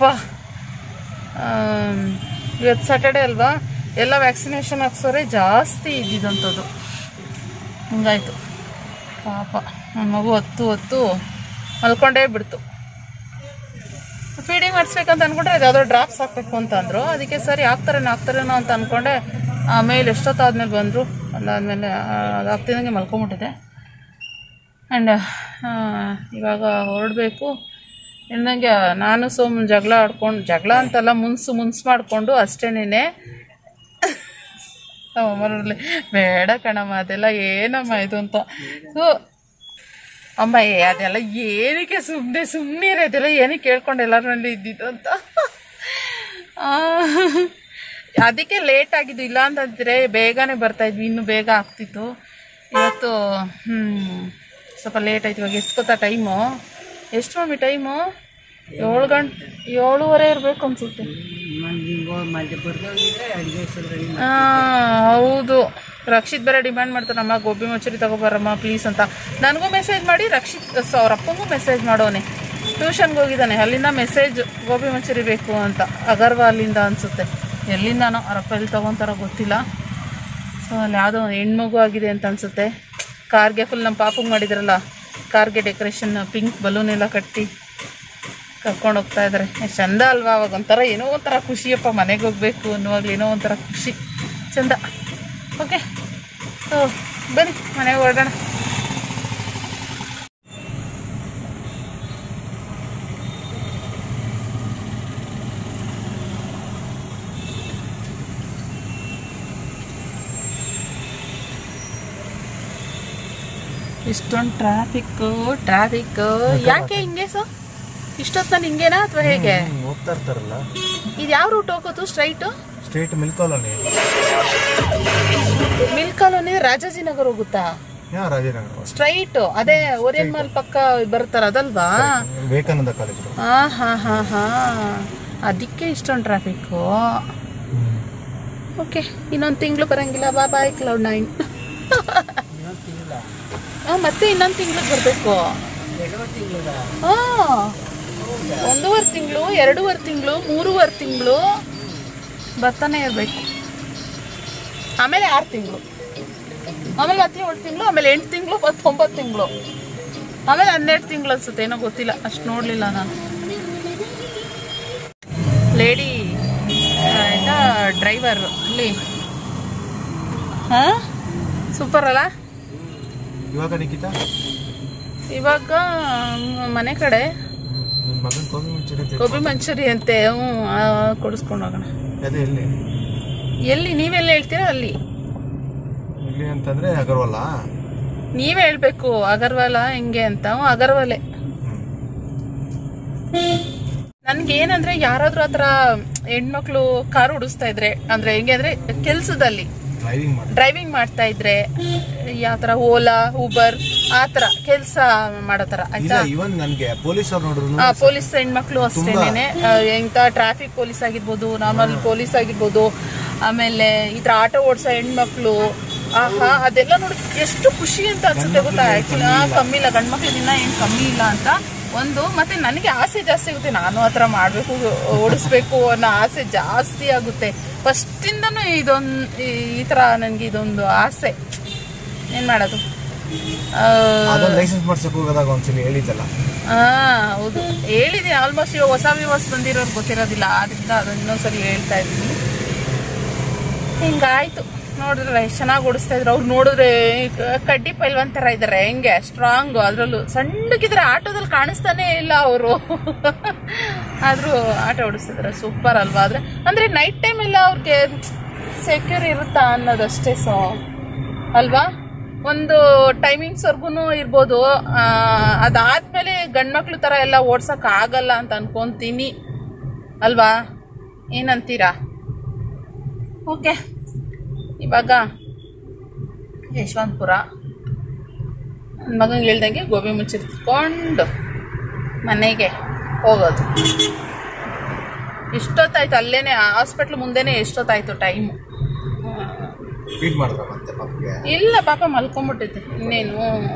ಇವತ್ತು ಸ್ಯಾಟರ್ಡೇ ಅಲ್ವಾ, ಎಲ್ಲ ವ್ಯಾಕ್ಸಿನೇಷನ್ ಹಾಕ್ಸೋರೆ ಜಾಸ್ತಿ ಇದ್ದಿದ್ದಂಥದ್ದು. ಹಂಗಾಯ್ತು ಪಾಪ. ನನ್ನ ಮಗು ಹೊತ್ತು ಮಲ್ಕೊಂಡೇ ಬಿಡ್ತು. ಫೀಡಿಂಗ್ ಮಾಡಿಸ್ಬೇಕಂತ ಅಂದ್ಕೊಂಡ್ರೆ ಅದು ಯಾವುದೋ ಡ್ರಾಪ್ಸ್ ಹಾಕಬೇಕು ಅಂತ ಅಂದರು. ಅದಕ್ಕೆ ಸರಿ ಹಾಕ್ತಾರೇನೋ ಅಂತ ಅಂದ್ಕೊಂಡೆ. ಆಮೇಲೆ ಎಷ್ಟೊತ್ತಾದ್ಮೇಲೆ ಬಂದರು. ಅದಾದಮೇಲೆ ಅದು ಆಗ್ತಿದ್ದಂಗೆ ಮಲ್ಕೊಂಬಿಟ್ಟಿದೆ. ಆ್ಯಂಡ್ ಇವಾಗ ಹೊರಡಬೇಕು. ಇನ್ನಂಗೆ ನಾನು ಸೋಮನ್ ಜಗಳ ಅಂತಲ್ಲ, ಮುನ್ಸು ಮಾಡಿಕೊಂಡು ಅಷ್ಟೇನೇ. ನಮ್ಮಮ್ಮನಲ್ಲಿ ಬೇಡ ಕಣಮ್ಮ ಅದೆಲ್ಲ ಏನಮ್ಮ ಇದು ಅಂತ. ಸೊ ಅಮ್ಮ ಅದೆಲ್ಲ ಏನಕ್ಕೆ ಸುಮ್ಮನೆ ಅದೆಲ್ಲ ಏನಕ್ಕೆ ಕೇಳ್ಕೊಂಡು ಎಲ್ಲರಲ್ಲಿ ಇದ್ದಿದ್ದು ಅಂತ. ಅದಕ್ಕೆ ಲೇಟ್ ಆಗಿದ್ದು. ಇಲ್ಲ ಅಂತಂದರೆ ಬೇಗನೆ ಬರ್ತಾಯಿದ್ವಿ, ಇನ್ನೂ ಬೇಗ ಆಗ್ತಿತ್ತು. ಇವತ್ತು ಸ್ವಲ್ಪ ಲೇಟ್ ಆಯ್ತು. ಇವಾಗ ಎಷ್ಟು ಗೊತ್ತಾ ಟೈಮು? ಎಷ್ಟು ಮಮ್ಮಿ ಟೈಮು? 7:30 ಇರಬೇಕು ಅನ್ಸುತ್ತೆ. ಹೌದು. ರಕ್ಷಿತ್ ಬೇರೆ ಡಿಮ್ಯಾಂಡ್ ಮಾಡ್ತಾರಮ್ಮ ಗೋಬಿ ಮಂಚೂರಿ ತಗೋಬಾರಮ್ಮ ಪ್ಲೀಸ್ ಅಂತ. ನನಗೂ ಮೆಸೇಜ್ ಮಾಡಿ, ಅವ್ರ ಅಪ್ಪಂಗೂ ಮೆಸೇಜ್ ಮಾಡೋನೆ. ಟ್ಯೂಷನ್ಗೆ ಹೋಗಿದ್ದಾನೆ, ಅಲ್ಲಿಂದ ಮೆಸೇಜ್ ಗೋಬಿ ಮಂಚೂರಿ ಬೇಕು ಅಂತ. ಅಗರ್ವಾಲಿಂದ ಅನಿಸುತ್ತೆ, ಎಲ್ಲಿಂದಾನೋ ಅವರಪ್ಪ ಎಲ್ಲಿ ತೊಗೊತಾರೋ ಗೊತ್ತಿಲ್ಲ. ಸೊ ಅಲ್ಲಿ ಯಾವುದೋ ಹೆಣ್ಮಗು ಆಗಿದೆ ಅಂತ ಅನಿಸುತ್ತೆ. ಕಾರ್ಗೆ ಫುಲ್ ನಮ್ಮ ಪಾಪಗೆ ಮಾಡಿದ್ರಲ್ಲ, ಕಾರ್ಗೆ ಡೆಕೋರೇಷನ್ ಪಿಂಕ್ ಬಲೂನ್ ಎಲ್ಲ ಕಟ್ಟಿ ಕರ್ಕೊಂಡು ಹೋಗ್ತಾ ಇದ್ದಾರೆ. ಎಷ್ಟು ಚಂದ ಅಲ್ವಾ? ಅವಾಗ ಒಂಥರ ಏನೋ ಒಂಥರ ಖುಷಿಯಪ್ಪ, ಮನೆಗೆ ಹೋಗ್ಬೇಕು ಅನ್ನುವಾಗಲೂ ಏನೋ ಒಂಥರ ಖುಷಿ, ಚಂದ. ಓಕೆ, ಸೊ ಬನ್ನಿ ಮನೆಗೆ ಹೊರಡೋಣ. ಇಷ್ಟೊಂದು ಟ್ರಾಫಿಕ್ ಯಾಕೆ ಹಿಂಗೆ? ಸೊ ಇಷ್ಟೊತ್ತಲ್ಲಿ ಹಿಂಗೇನಾ ಅಥವಾ ಹೇಗೆ? ಹೋಗ್ತಾ ಇರ್ತಾರಲ್ಲ. ಇದು ಯಾವ ರೂಟ್ ಹೋಗೋದು? Straight milk colony. Milk colony Rajajinagar ಹೋಗುತ್ತಾ? ರಾಜನಗರ ಸ್ಟ್ರೈಟ್ ಅದೇ ಓರಿಯನ್ ಮಾಲ್ ಪಕ್ಕ ಬರ್ತಾರ ಅದಲ್ವಾ? ವಿವೇಕಾನಂದ ಕಾಲೇಜ್. ಹಾ ಅದಕ್ಕೆ ಇಷ್ಟೊಂದು ಟ್ರಾಫಿಕ್ಕು. ಓಕೆ, ಇನ್ನೊಂದು ತಿಂಗಳು ಬರಂಗಿಲ್ಲ. Bye cloud 9. ಮತ್ತೆ ಇನ್ನೊಂದು ತಿಂಗ್ಳಿಗೆ ಬರಬೇಕು. 1.5 ತಿಂಗಳು, 2.5 ತಿಂಗಳು, 3.5 ತಿಂಗಳು ಬರ್ತಾನೆ ಇರಬೇಕು. ಆಮೇಲೆ 6 ತಿಂಗಳು, ಆಮೇಲೆ 17 ತಿಂಗಳು, ಆಮೇಲೆ 8 ತಿಂಗಳು, 9 ತಿಂಗಳು, ಆಮೇಲೆ 12 ತಿಂಗಳು ಅನ್ಸುತ್ತೆ. ಏನೋ ಗೊತ್ತಿಲ್ಲ, ಅಷ್ಟು ನೋಡಲಿಲ್ಲ ನಾನು. ಲೇಡಿ ಆಯಿತಾ ಡ್ರೈವರ್ ಅಲ್ಲಿ. ಹಾಂ, ಸೂಪರ್ ಅಲ್ಲ? ಇವಾಗ ನಿಖಿತಾ ಇವಾಗ ಮನೆ ಕಡೆ ಗೋಬಿ ಮಂಚೂರಿ ಅಂತೆ. ಕೊಡಿಸ್ಕೊಂಡು ಹೋಗೋಣ. ಎಲ್ಲಿ ನೀವೆಲ್ಲ ಹೇಳ್ತೀರಾ? ಅಲ್ಲಿ ಅಂತಂದ್ರೆ ಅಗರ್ವಾಲ. ನೀವೇ ಹೇಳ್ಬೇಕು ಅಗರ್ವಾಲ ಹೆಂಗೆ ಅಂತ. ಅಗರ್ವಾಲೆ. ನನ್ಗೇನಂದ್ರೆ ಯಾರಾದ್ರೂ ಆತರ ಹೆಣ್ಮಕ್ಳು ಕಾರು ಓಡಿಸ್ತಾ ಇದ್ರೆ, ಅಂದ್ರೆ ಹೆಂಗೆ ಅಂದ್ರೆ ಕೆಲ್ಸದಲ್ಲಿ ಡ್ರೈವಿಂಗ್ ಮಾಡ್ತಾ ಇದ್ರೆ ಯಾವ ಥರ ಓಲಾ ಊಬರ್ ಆ ಥರ ಕೆಲಸ ಮಾಡೋ ಥರ ಆಯ್ತಾ. ಇವನ್ ನನಗೆ ಪೊಲೀಸ್ ಅವ್ರು ನೋಡಿದ್ರು ಪೊಲೀಸ್ ಹೆಣ್ಮಕ್ಳು ಅಷ್ಟೇನೆ, ಎಂಥ ಟ್ರಾಫಿಕ್ ಪೊಲೀಸ್ ಆಗಿರ್ಬೋದು, ನಾರ್ಮಲ್ ಪೊಲೀಸ್ ಆಗಿರ್ಬೋದು, ಆಮೇಲೆ ಈ ಥರ ಆಟೋ ಓಡಿಸೋ ಹೆಣ್ಮಕ್ಳು, ಆಹಾ ಅದೆಲ್ಲ ನೋಡಿ ಎಷ್ಟು ಖುಷಿ ಅಂತ ಅನ್ಸುತ್ತೆ ಗೊತ್ತಾ. ಆ್ಯಕ್ಚುಲಿ ಕಮ್ಮಿ ಇಲ್ಲ, ಗಂಡು ಮಕ್ಳಿಗಿನ್ನ ಏನು ಕಮ್ಮಿ ಇಲ್ಲ ಅಂತ ಒಂದು. ಮತ್ತು ನನಗೆ ಆಸೆ ಜಾಸ್ತಿ ಆಗುತ್ತೆ, ನಾನು ಆ ಥರ ಮಾಡಬೇಕು, ಓಡಿಸ್ಬೇಕು ಅನ್ನೋ ಆಸೆ ಜಾಸ್ತಿ ಆಗುತ್ತೆ ಫಸ್ಟಿಂದನೂ. ಈ ಥರ ನನಗೆ ಇದೊಂದು ಆಸೆ. ಏನು ಮಾಡೋದು, ಲೈಸೆನ್ಸ್ ಮಾಡ್ಸಕ್ಕೆ ಹೋಗೋದಾಗ ಒಂದ್ಸಲಿ ಹೇಳಿದ್ದಲ್ಲ. ಹೌದು ಹೇಳಿದ್ದೀನಿ. ಆಲ್ಮೋಸ್ಟ್ ಇವಾಗ ಹೊಸ ವ್ಯೂವರ್ಸ್ ಬಂದಿರೋರು ಗೊತ್ತಿರೋದಿಲ್ಲ, ಆದ್ದರಿಂದ ಅದನ್ನ ಇನ್ನೊಂದ್ಸರಿ ಹೇಳ್ತಾ ಇದ್ದೀನಿ. ಹಿಂಗಾಯ್ತು ನೋಡಿದ್ರೆ ಎಷ್ಟು ಚೆನ್ನಾಗಿ ಓಡಿಸ್ತಾ ಇದ್ರು. ಅವ್ರು ನೋಡಿದ್ರೆ ಕಡ್ಡಿ ಪೈಲ್ವಾನ್ ಥರ ಇದ್ದಾರೆ, ಹೆಂಗೆ ಸ್ಟ್ರಾಂಗು, ಅದರಲ್ಲೂ ಸಣ್ಣಕ್ಕಿದ್ರೆ ಆಟೋದಲ್ಲಿ ಕಾಣಿಸ್ತಾನೆ ಇಲ್ಲ ಅವರು. ಆದರೂ ಆಟೋ ಓಡಿಸ್ತಿದ್ದಾರೆ, ಸೂಪರ್ ಅಲ್ವಾ. ಅಂದರೆ ನೈಟ್ ಟೈಮ್ ಎಲ್ಲ ಅವ್ರಿಗೆ ಸೆಕ್ಯೂರ್ ಇರುತ್ತಾ ಅನ್ನೋದಷ್ಟೇ ಅಲ್ವಾ. ಒಂದು ಟೈಮಿಂಗ್ಸ್ವರ್ಗು ಇರ್ಬೋದು, ಅದಾದಮೇಲೆ ಗಂಡ್ಮಕ್ಳು ಥರ ಎಲ್ಲ ಓಡ್ಸೋಕೆ ಆಗಲ್ಲ ಅಂತ ಅನ್ಕೊತೀನಿ ಅಲ್ವಾ, ಏನಂತೀರಾ? ಓಕೆ, ಇವಾಗ ಯಶವಂತಪುರ ನನ್ನ ಮಗನಿಗೆ ಹೇಳ್ದಂಗೆ ಗೋಬಿ ಮುಂಚೆ ತಿಳ್ಕೊಂಡು ಮನೆಗೆ ಹೋಗೋದು. ಎಷ್ಟೊತ್ತಾಯ್ತು ಅಲ್ಲೇನೆ ಹಾಸ್ಪಿಟ್ಲ್ ಮುಂದೆನೇ ಎಷ್ಟೊತ್ತಾಯ್ತು ಟೈಮು. ಇಲ್ಲ ಪಾಪ ಮಲ್ಕೊಂಡ್ಬಿಟ್ಟಿದ್ದೆ, ಇನ್ನೇನು.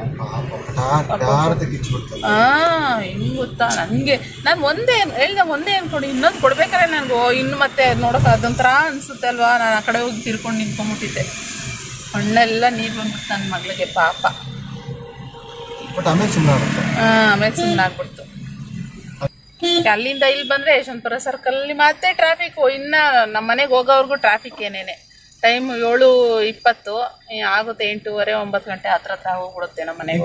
ಹೆಂಗ್ ಗೊತ್ತಾ, ನನಗೆ ನಾನು ಒಂದೇ ಅನ್ಕೊಂಡು ಇನ್ನೊಂದು ಕೊಡ್ಬೇಕಾದ್ರೆ ನನಗೆ ಇನ್ನು ಮತ್ತೆ ನೋಡೋಕೆ ಅದೊಂಥರ ಅನ್ಸುತ್ತೆ ಅಲ್ವಾ. ನಾನು ಆ ಕಡೆ ಹೋಗಿ ತಿರ್ಕೊಂಡು ನಿಂತ್ಕೊಂಡ್ಬಿಟ್ಟಿದ್ದೆ, ಹಣ್ಣೆಲ್ಲ ನೀರು ಬಂದ್ಬಿಟ್ಟು ನನ್ನ ಮಗಳಿಗೆ ಪಾಪ. ಆಮೇಲೆ ಸುಮ್ಮನೆ ಆಗ್ಬಿಡ್ತು. ಅಲ್ಲಿಂದ ಇಲ್ಲಿ ಬಂದರೆ ಯಶವಂತಪುರ ಸರ್ಕಲಲ್ಲಿ ಮತ್ತೆ ಟ್ರಾಫಿಕ್. ಇನ್ನು ನಮ್ಮ ಮನೆಗೆ ಹೋಗೋವ್ರಿಗೂ ಟ್ರಾಫಿಕ್ ಏನೇನೆ. ಟೈಮ್ 7:20 ಆಗುತ್ತೆ, 8:30 9 ಗಂಟೆ ಹತ್ರ ಹೋಗ್ಬಿಡುತ್ತೆ ನಮ್ಮ ಮನೆಗೆ.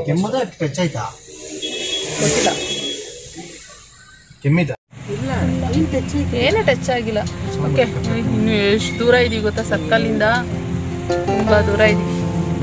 ಏನೇ ಟಚ್ ಆಗಿಲ್ಲ. ಓಕೆ, ಇನ್ನು ಎಷ್ಟು ದೂರ ಇದೀವಿ ಗೊತ್ತಾ ಸರ್ಕಲಿಂದ, ತುಂಬ ದೂರ ಇದೀವಿ.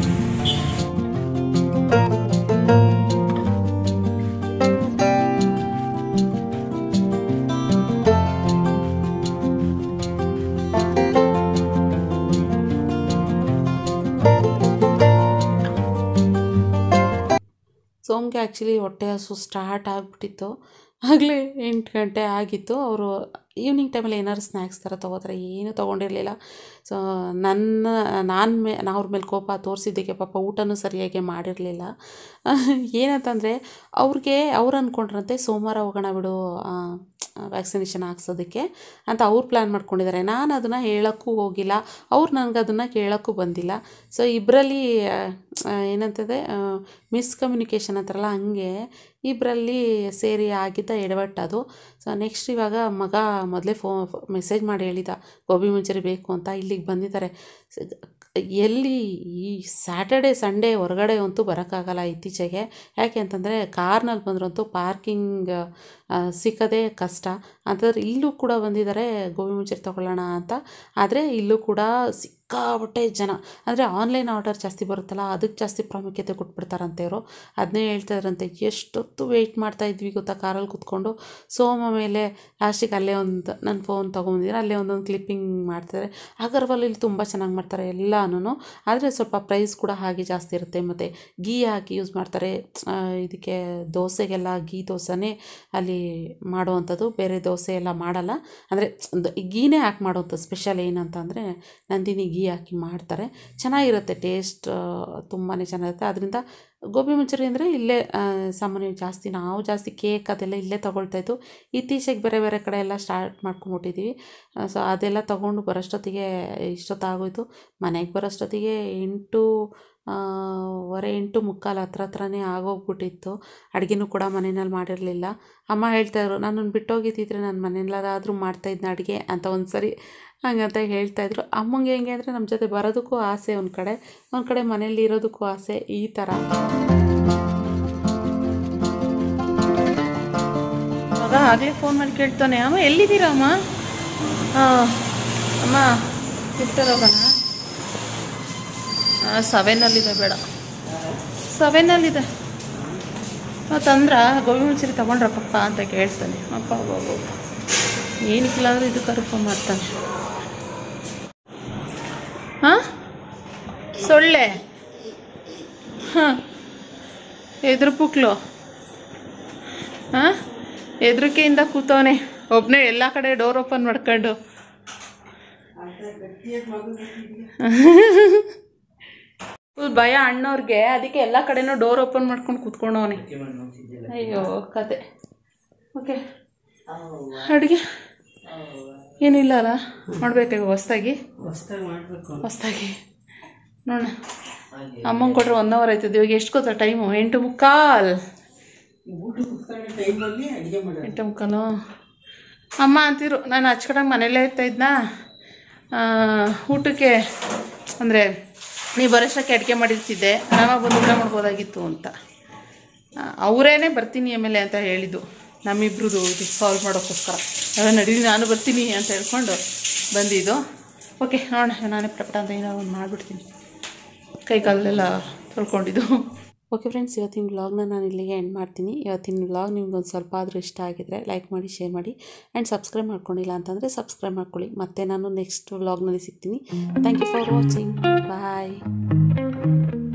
ಸೋಮ್ಗೆ ಆ್ಯಕ್ಚುಲಿ ಹೊಟ್ಟೆ ಹಸು ಸ್ಟಾರ್ಟ್ ಆಗಿಬಿಟ್ಟಿತ್ತು. ಆಗಲೇ 8 ಗಂಟೆ ಆಗಿತ್ತು. ಅವರು ಈವ್ನಿಂಗ್ ಟೈಮಲ್ಲಿ ಏನಾದ್ರು ಸ್ನ್ಯಾಕ್ಸ್ ಥರ ತೊಗೋತಾರೆ, ಏನೂ ತೊಗೊಂಡಿರಲಿಲ್ಲ. ಸೊ ನಾನು ಅವ್ರ ಮೇಲೆ ಕೋಪ ತೋರಿಸಿದ್ದಕ್ಕೆ ಪಾಪ ಊಟನೂ ಸರಿಯಾಗಿ ಮಾಡಿರಲಿಲ್ಲ. ಏನಂತಂದರೆ ಅವ್ರು ಅಂದ್ಕೊಂಡ್ರಂತೆ ಸೋಮವಾರ ಹೋಗೋಣ ಬಿಡು ವ್ಯಾಕ್ಸಿನೇಷನ್ ಹಾಕ್ಸೋದಕ್ಕೆ ಅಂತ ಅವ್ರು ಪ್ಲ್ಯಾನ್ ಮಾಡ್ಕೊಂಡಿದ್ದಾರೆ. ನಾನು ಅದನ್ನು ಹೇಳೋಕ್ಕೂ ಹೋಗಿಲ್ಲ, ಅವ್ರು ನನಗೆ ಅದನ್ನು ಕೇಳೋಕ್ಕೂ ಬಂದಿಲ್ಲ. ಸೊ ಇಬ್ಬರಲ್ಲಿ ಏನಂತದೆ ಮಿಸ್ಕಮ್ಯುನಿಕೇಷನ್ ಅಂತಾರಲ್ಲ, ಹಂಗೆ ಇಬ್ಬರಲ್ಲಿ ಸೇರಿ ಆಗಿದ್ದ ಎಡವಟ್ಟದು. ಸೊ ನೆಕ್ಸ್ಟ್ ಇವಾಗ ಮಗ ಮೊದಲೇ ಮೆಸೇಜ್ ಮಾಡಿ ಹೇಳಿದ ಗೋಬಿ ಮಂಚೂರಿ ಬೇಕು ಅಂತ. ಇಲ್ಲಿಗೆ ಬಂದಿದ್ದಾರೆ. ಎಲ್ಲಿ ಈ ಸ್ಯಾಟರ್ಡೆ ಸಂಡೇ ಹೊರಗಡೆ ಅಂತೂ ಬರೋಕ್ಕಾಗಲ್ಲ ಇತ್ತೀಚೆಗೆ. ಯಾಕೆ ಅಂತಂದರೆ ಕಾರ್ನಲ್ಲಿ ಬಂದ್ರಂತೂ ಪಾರ್ಕಿಂಗ್ ಸಿಕ್ಕದೇ ಕಷ್ಟ. ಅಂತಂದ್ರೆ ಇಲ್ಲೂ ಕೂಡ ಬಂದಿದ್ದಾರೆ ಗೋಬಿ ಮಂಚೂರಿ ತೊಗೊಳ್ಳೋಣ ಅಂತ. ಆದರೆ ಇಲ್ಲೂ ಕೂಡ ಸಿಕ್ಕಾಪಟ್ಟೆ ಜನ. ಅಂದರೆ ಆನ್ಲೈನ್ ಆರ್ಡರ್ ಜಾಸ್ತಿ ಬರುತ್ತಲ್ಲ, ಅದಕ್ಕೆ ಜಾಸ್ತಿ ಪ್ರಾಮುಖ್ಯತೆ ಕೊಟ್ಬಿಡ್ತಾರಂತೆ ಇವರು. ಅದನ್ನೇ ಹೇಳ್ತಾಯಿದ್ರಂತೆ. ಎಷ್ಟೊತ್ತು ವೆಯ್ಟ್ ಮಾಡ್ತಾಯಿದ್ವಿ ಗೊತ್ತಾ ಕಾರಲ್ಲಿ ಕೂತ್ಕೊಂಡು. ಸೋಮ ಮೇಲೆ ಲಾಸ್ಟಿಗೆ ಅಲ್ಲೇ ಒಂದು ನನ್ನ ಫೋನ್ ತೊಗೊಂಬಂದಿದ್ದಾರೆ, ಅಲ್ಲೇ ಒಂದೊಂದು ಕ್ಲಿಪ್ಪಿಂಗ್ ಮಾಡ್ತಾರೆ. ಅಗರ್ವಾಲಲ್ಲಿ ತುಂಬ ಚೆನ್ನಾಗಿ ಮಾಡ್ತಾರೆ ಎಲ್ಲನೂ. ಆದರೆ ಸ್ವಲ್ಪ ಪ್ರೈಸ್ ಕೂಡ ಹಾಗೆ ಜಾಸ್ತಿ ಇರುತ್ತೆ. ಮತ್ತು ಗೀ ಹಾಕಿ ಯೂಸ್ ಮಾಡ್ತಾರೆ. ಇದಕ್ಕೆ ದೋಸೆಗೆಲ್ಲ ಗೀ ದೋಸೆನೇ ಅಲ್ಲಿ ಮಾಡುವಂಥದ್ದು, ಬೇರೆ ದೋಸೆ ಎಲ್ಲ ಮಾಡಲ್ಲ. ಅಂದರೆ ಗೀನೇ ಹಾಕಿ ಮಾಡುವಂಥದ್ದು. ಸ್ಪೆಷಲ್ ಏನಂತ ಅಂದರೆ ನಂದಿನಿ ಗೀ ಹಾಕಿ ಮಾಡ್ತಾರೆ, ಚೆನ್ನಾಗಿರುತ್ತೆ. ಟೇಸ್ಟ್ ತುಂಬಾ ಚೆನ್ನಾಗಿರುತ್ತೆ. ಅದರಿಂದ ಗೋಬಿ ಮಂಚೂರಿ ಅಂದರೆ ಇಲ್ಲೇ ಸಾಮಾನ್ಯವಾಗಿ ನಾವು ಜಾಸ್ತಿ ಕೇಕ್ ಅದೆಲ್ಲ ಇಲ್ಲೇ ತೊಗೊಳ್ತಾಯಿದ್ದು. ಇತ್ತೀಚೆಗೆ ಬೇರೆ ಬೇರೆ ಕಡೆ ಎಲ್ಲ ಸ್ಟಾರ್ಟ್ ಮಾಡ್ಕೊಂಬಿಟ್ಟಿದ್ದೀವಿ. ಸೊ ಅದೆಲ್ಲ ತೊಗೊಂಡು ಬರೋಷ್ಟೊತ್ತಿಗೆ ಇಷ್ಟೊತ್ತಾಗೋಯ್ತು. ಮನೆಗೆ ಬರೋಷ್ಟೊತ್ತಿಗೆ 8:15 ಹತ್ರನೇ ಆಗೋಗ್ಬಿಟ್ಟಿತ್ತು. ಅಡುಗೆನೂ ಕೂಡ ಮನೆಯಲ್ಲಿ ಮಾಡಿರಲಿಲ್ಲ. ಅಮ್ಮ ಹೇಳ್ತಾಯಿದ್ರು, ನನ್ನನ್ನು ಬಿಟ್ಟೋಗಿದ್ದಿದ್ರೆ ನಾನು ಮನೆಯಲ್ಲಾದರೂ ಮಾಡ್ತಾಯಿದ್ನ ಅಡುಗೆ ಅಂತ ಒಂದು ಸರಿ ಹಂಗಂತ ಹೇಳ್ತಾಯಿದ್ರು. ಅಮ್ಮಂಗೆ ಹೆಂಗೆ ಅಂದರೆ ನಮ್ಮ ಜೊತೆ ಬರೋದಕ್ಕೂ ಆಸೆ, ಒಂದು ಕಡೆ ಮನೇಲಿ ಇರೋದಕ್ಕೂ ಆಸೆ, ಈ ಥರ. ಆಗ ಆಗಲೇ ಫೋನ್ ಮಾಡಿ ಕೇಳ್ತಾನೆ, ಅಮ್ಮ ಎಲ್ಲಿದ್ದೀರಾ ಅಮ್ಮ? ಅಮ್ಮ ಹೋಗೋಣ. 7 ಬೇಡ 7 ತಂದ್ರ ಗೋಬಿ ಮಂಚೂರಿ ತೊಗೊಂಡ್ರ ಪಪ್ಪ ಅಂತ ಕೇಳ್ತಾನೆ. ಅಪ್ಪ ಬಾಬು ಏನಕ್ಕಿಲ್ಲ ಅಂದರೆ ಇದು ಕರುಪ ಮಾಡ್ತಾನೆ. ಹಾಂ ಸೊಳ್ಳೆ ಹಾಂ ಎದುರು ಪುಕ್ಲು ಹಾಂ ಹೆದ್ರಿಕೆಯಿಂದ ಕೂತವನೆ ಒಬ್ಬನೇ ಎಲ್ಲ ಕಡೆ ಡೋರ್ ಓಪನ್ ಮಾಡ್ಕೊಂಡು ಫುಲ್ ಭಯ ಅಣ್ಣವ್ರಿಗೆ, ಅದಕ್ಕೆ ಎಲ್ಲ ಕಡೆನೂ ಡೋರ್ ಓಪನ್ ಮಾಡ್ಕೊಂಡು ಕೂತ್ಕೊಂಡವನೆ. ಅಯ್ಯೋ ಕತೆ. ಓಕೆ, ಅಡುಗೆ ಏನಿಲ್ಲ ಅಲ್ಲ, ಮಾಡ್ಬೇಕಾಗ ಹೊಸ್ದಾಗಿ ನೋಡೋಣ. ಅಮ್ಮಂಗೆ ಕೊಟ್ಟರೆ 1 hour ಆಯ್ತದೆ. ಇವಾಗ ಎಷ್ಟು ಗೊತ್ತಾ ಟೈಮು? 8:15. 8:15 ಅಮ್ಮ ಅಂತಿರು. ನಾನು ಹಚ್ಕಡಂಗೆ ಮನೇಲೇ ಇರ್ತಾಯಿದ್ನಾ ಊಟಕ್ಕೆ, ಅಂದರೆ ನೀವು ಬರೋಷ್ಟಕ್ಕೆ ಅಡುಗೆ ಮಾಡಿರ್ತಿದ್ದೆ, ಆರಾಮಾಗಿ ಬಂದು ಊಟ ಮಾಡ್ಬೋದಾಗಿತ್ತು ಅಂತ. ಅವರೇನೆ ಬರ್ತೀನಿ ಆಮೇಲೆ ಅಂತ ಹೇಳಿದ್ದು, ನಮ್ಮಿಬ್ರದ್ದು ಇದು ಸಾಲ್ವ್ ಮಾಡೋಕ್ಕೋಸ್ಕರ. ನಡೀರಿ ನಾನು ಬರ್ತೀನಿ ಅಂತ ಹೇಳ್ಕೊಂಡು ಬಂದಿದ್ದು. ಓಕೆ ನೋಡೋಣ, ನಾನೇ ಪಟ ಅಂತ ಏನೋ ಒಂದು ಮಾಡಿಬಿಡ್ತೀನಿ. ಕೈ ಕಾಲೆಲ್ಲ ತೊಳ್ಕೊಂಡಿದ್ದು. ಓಕೆ ಫ್ರೆಂಡ್ಸ್, ಇವತ್ತಿನ ವ್ಲಾಗ್ನ ನಾನು ಇಲ್ಲಿಗೆ ಎಂಡ್ ಮಾಡ್ತೀನಿ. ಇವತ್ತಿನ ವ್ಲಾಗ್ ನಿಮ್ಗೊಂದು ಸ್ವಲ್ಪ ಆದರೂ ಇಷ್ಟ ಆಗಿದ್ರೆ ಲೈಕ್ ಮಾಡಿ, ಶೇರ್ ಮಾಡಿ ಆ್ಯಂಡ್ ಸಬ್ಸ್ಕ್ರೈಬ್ ಮಾಡ್ಕೊಂಡಿಲ್ಲ ಅಂತಂದರೆ ಸಬ್ಸ್ಕ್ರೈಬ್ ಮಾಡ್ಕೊಳ್ಳಿ. ಮತ್ತೆ ನಾನು ನೆಕ್ಸ್ಟ್ ವ್ಲಾಗ್ನಲ್ಲಿ ಸಿಗ್ತೀನಿ. Thank you for watching. Bye.